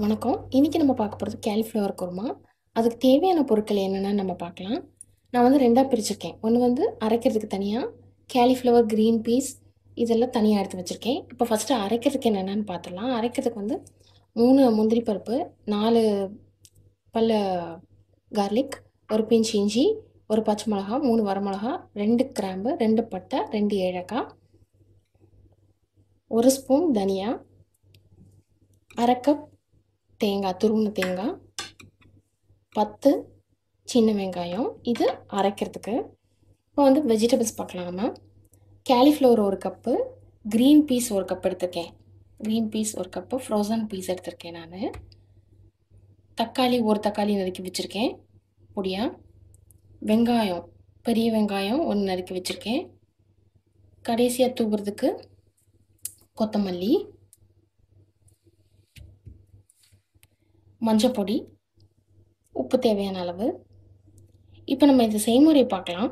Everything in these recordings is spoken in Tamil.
வணக்கம். இன்னைக்கு நம்ம பார்க்க போறது காலிஃப்ளவர் குருமா. அதுக்கு தேவையான பொருட்கள் என்னென்னு நம்ம பார்க்கலாம். நான் வந்து 2ஆ பிரிச்சிருக்கேன். ஒண்ணு வந்து அரைக்கிறதுக்கு தனியா, காலிஃப்ளவர், கிரீன் பீஸ் இதெல்லாம் தனியா எடுத்து வச்சிருக்கேன். இப்போ ஃபர்ஸ்ட்டு அரைக்கிறதுக்கு என்னென்னு பார்த்துடலாம். அரைக்கிறதுக்கு வந்து 3 முந்திரி பருப்பு, 4 பல்லு கார்லிக், 1 பிஞ்ச் இஞ்சி, 1 பச்சை மிளகா, 3 வரமிளகா, 2 கிராம்பு, 2 பட்டை, 2 ஏலக்காய், 1 ஸ்பூன் தனியா, 1/2 கப் தேங்காய், துருவின தேங்காய், 10 சின்ன வெங்காயம். இது அரைக்கிறதுக்கு. இப்போ வந்து வெஜிடபிள்ஸ் பார்க்கலாம் நம்ம. Cauliflower 1 cup, green peas 1 cup எடுத்திருக்கேன். Green peas 1 cup, frozen peas எடுத்திருக்கேன் நான். தக்காளி 1 தக்காளி நறுக்கி வச்சுருக்கேன் பொடியாக. வெங்காயம், பெரிய வெங்காயம் 1 நறுக்கி வச்சுருக்கேன். கடைசியாக தூவுறதுக்கு கொத்தமல்லி, மஞ்சள் பொடி, உப்பு தேவையான அளவு. இப்போ நம்ம இந்த செய்முறை பார்க்கலாம்.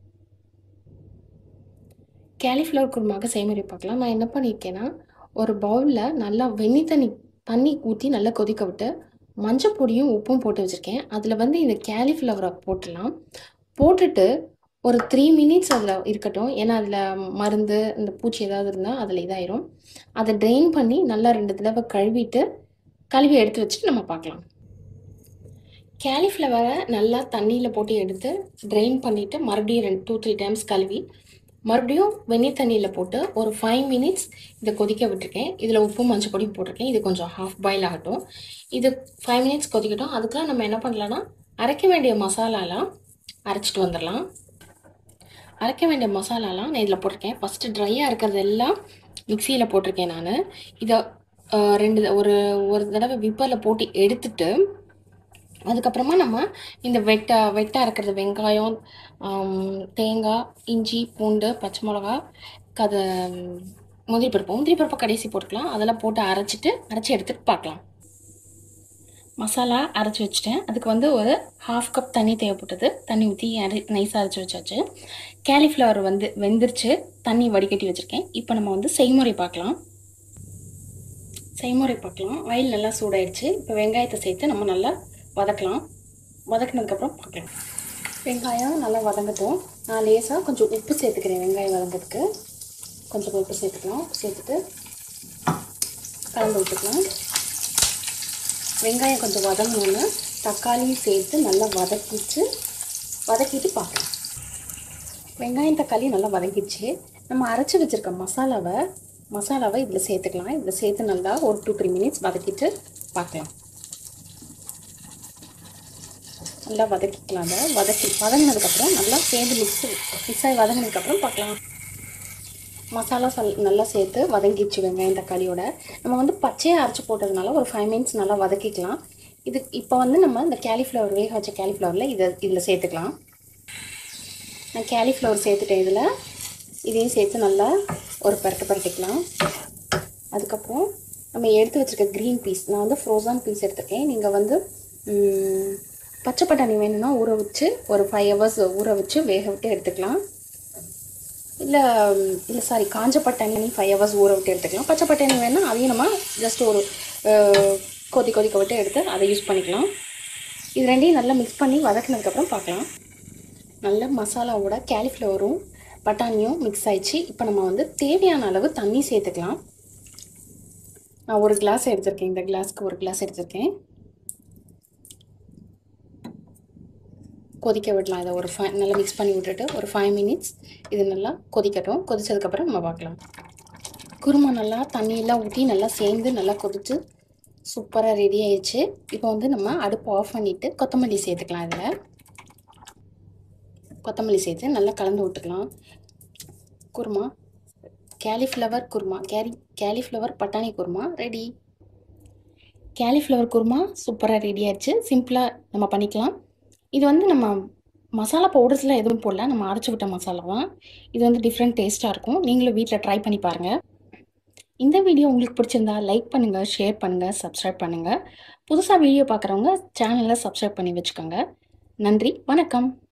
காலிஃப்ளவர் குருமாவுக்கு செய்முறை பார்க்கலாம். நான் என்ன பண்ணியிருக்கேன்னா, ஒரு பவுலில் நல்லா வெந்நீர் தண்ணி ஊற்றி நல்லா கொதிக்க விட்டு மஞ்சள் பொடியும் உப்பும் போட்டு வச்சுருக்கேன். அதில் வந்து இந்த காலிஃப்ளவரை போட்டுடலாம். போட்டுட்டு ஒரு 3 மினிட்ஸ் அதில் இருக்கட்டும். ஏன்னா அதில் மருந்து இந்த பூச்சி ஏதாவது இருந்தால் அதில் இதாயிரும். அதை ட்ரெயின் பண்ணி நல்லா 2 தடவை கழுவி எடுத்து வச்சுட்டு நம்ம பார்க்கலாம். காலிஃப்ளவரை நல்லா தண்ணியில் போட்டு எடுத்து ட்ரெயின் பண்ணிவிட்டு மறுபடியும் 2-3 டைம்ஸ் கழுவி மறுபடியும் வெந்நீர் தண்ணியில் போட்டு ஒரு 5 மினிட்ஸ் இதை கொதிக்க விட்டுருக்கேன். இதில் உப்பு மஞ்சள் பொடி போட்டிருக்கேன். இது கொஞ்சம் ஹாஃப் பாயில் ஆகட்டும். இது 5 மினிட்ஸ் கொதிக்கட்டும். அதுக்கெலாம் நம்ம என்ன பண்ணலான்னா, அரைக்க வேண்டிய மசாலாலாம் அரைச்சிட்டு வந்துடலாம். அரைக்க வேண்டிய மசாலாலாம் நான் இதில் போட்டிருக்கேன். ஃபஸ்ட்டு ட்ரையாக இருக்கிறது எல்லாம் மிக்சியில் போட்டிருக்கேன் நான். இதை ஒரு தடவை விப்பரில் போட்டு எடுத்துட்டு அதுக்கப்புறமா நம்ம இந்த வெட்டாக இருக்கிறது வெங்காயம், தேங்காய், இஞ்சி, பூண்டு, பச்சை மிளகா, முந்திரி பருப்பு கடைசி போட்டுக்கலாம். அதெல்லாம் போட்டு அரைச்சி எடுத்துகிட்டு பார்க்கலாம். மசாலா அரைச்சி வச்சுட்டேன். அதுக்கு வந்து ஒரு 1/2 கப் தண்ணி தேவைப்பட்டது. தண்ணி ஊற்றி நைஸாக அரைச்சி வச்சாச்சு. காலிஃப்ளவர் வந்து வெந்துருச்சு. தண்ணி வடிகட்டி வச்சுருக்கேன். இப்போ நம்ம வந்து செய்முறை பார்க்கலாம். ஆயில் நல்லா சூடாயிடுச்சு. இப்போ வெங்காயத்தை சேர்த்து நம்ம நல்லா வதக்கலாம். வதக்கினதுக்கப்புறம் பார்க்கலாம். வெங்காயம் நல்லா வதங்கட்டும். நான் லேசாக கொஞ்சம் உப்பு சேர்த்துக்கிறேன். வெங்காயம் வதங்கிறதுக்கு கொஞ்சம் உப்பு சேர்த்துக்கலாம். சேர்த்துட்டு கலந்து விட்டுக்கலாம். வெங்காயம் கொஞ்சம் வதங்கணுன்னு தக்காளியும் சேர்த்து நல்லா வதக்கிட்டு பார்க்கலாம். வெங்காயம் தக்காளி நல்லா வதங்கிடுச்சு. நம்ம அரைச்சி வச்சுருக்க மசாலாவை இதில் சேர்த்துக்கலாம். இதில் சேர்த்து நல்லா ஒரு 2-3 மினிட்ஸ் வதக்கிட்டு பார்க்கலாம். நல்லா வதக்கிக்கலாம். வதங்கினதுக்கப்புறம் நல்லா சேர்ந்து மிக்ஸ் ஆகி வதங்கினதுக்கப்புறம் பார்க்கலாம். மசாலா நல்லா சேர்த்து வதங்கிடுச்சு வெங்காயம் தக்காளியோட. நம்ம வந்து பச்சையாக அரைச்சி போட்டதுனால ஒரு 5 மினிட்ஸ் நல்லா வதக்கிக்கலாம். இப்போ வந்து நம்ம இந்த வேக வச்ச காலிஃப்ளவரில் இதில் சேர்த்துக்கலாம். நான் காலிஃப்ளவர் சேர்த்துட்டேன். இதையும் சேர்த்து நல்லா ஒரு பரட்டிக்கலாம். அதுக்கப்புறம் நம்ம எடுத்து வச்சுருக்க க்ரீன் பீஸ், நான் வந்து ஃப்ரோசன் பீஸ் எடுத்துருக்கேன். நீங்கள் வந்து பச்சை பட்டாணி வேணும்னா ஊற வச்சு ஒரு 5 ஹவர்ஸ் ஊற வச்சு வேக விட்டு எடுத்துக்கலாம். இல்லை காஞ்ச பட்டாணி 5 ஹவர்ஸ் ஊற விட்டு எடுத்துக்கலாம். பச்சை பட்டாணி வேணும்னா அதையும் நம்ம ஜஸ்ட் ஒரு கொதிக்க விட்டு எடுத்து அதை யூஸ் பண்ணிக்கலாம். இது ரெண்டையும் நல்லா மிக்ஸ் பண்ணி வதக்கினதுக்கப்புறம் பார்க்கலாம். நல்ல மசாலாவோட காலிஃப்ளவரும் பட்டாணியும் மிக்ஸ் ஆயிடுச்சு. இப்போ நம்ம வந்து தேவையான அளவு தண்ணி சேர்த்துக்கலாம். நான் 1 கிளாஸ் எடுத்திருக்கேன். இந்த கிளாஸ்க்கு 1 கிளாஸ் எடுத்திருக்கேன். கொதிக்க விடலாம். இதை நல்லா மிக்ஸ் பண்ணி விட்டுட்டு ஒரு 5 மினிட்ஸ் இது நல்லா கொதிக்கட்டும். கொதித்ததுக்கப்புறம் நம்ம பார்க்கலாம். குருமா நல்லா தண்ணியெல்லாம் ஊற்றி நல்லா சேர்ந்து நல்லா கொதித்து சூப்பராக ரெடி ஆயிடுச்சு. இப்போ வந்து நம்ம அடுப்பு ஆஃப் பண்ணிவிட்டு கொத்தமல்லி சேர்த்துக்கலாம். இதில் கொத்தமல்லி சேர்த்து நல்லா கலந்து விட்டுக்கலாம். குருமா காலிஃப்ளவர் குருமா காலிஃப்ளவர் பட்டாணி குருமா ரெடி. காலிஃப்ளவர் குருமா சூப்பராக ரெடி ஆயிடுச்சு. சிம்பிளாக நம்ம பண்ணிக்கலாம். இது வந்து நம்ம மசாலா பவுடர்ஸ்லாம் எதுவும் போடல. நம்ம அரைச்சி விட்ட மசாலா தான். இது வந்து டிஃப்ரெண்ட் டேஸ்ட்டாக இருக்கும். நீங்களும் வீட்டில் ட்ரை பண்ணி பாருங்கள். இந்த வீடியோ உங்களுக்கு பிடிச்சிருந்தா லைக் பண்ணுங்கள், ஷேர் பண்ணுங்கள், சப்ஸ்கிரைப் பண்ணுங்கள். புதுசாக வீடியோ பார்க்குறவங்க சேனலை சப்ஸ்கிரைப் பண்ணி வச்சுக்கோங்க. நன்றி, வணக்கம்.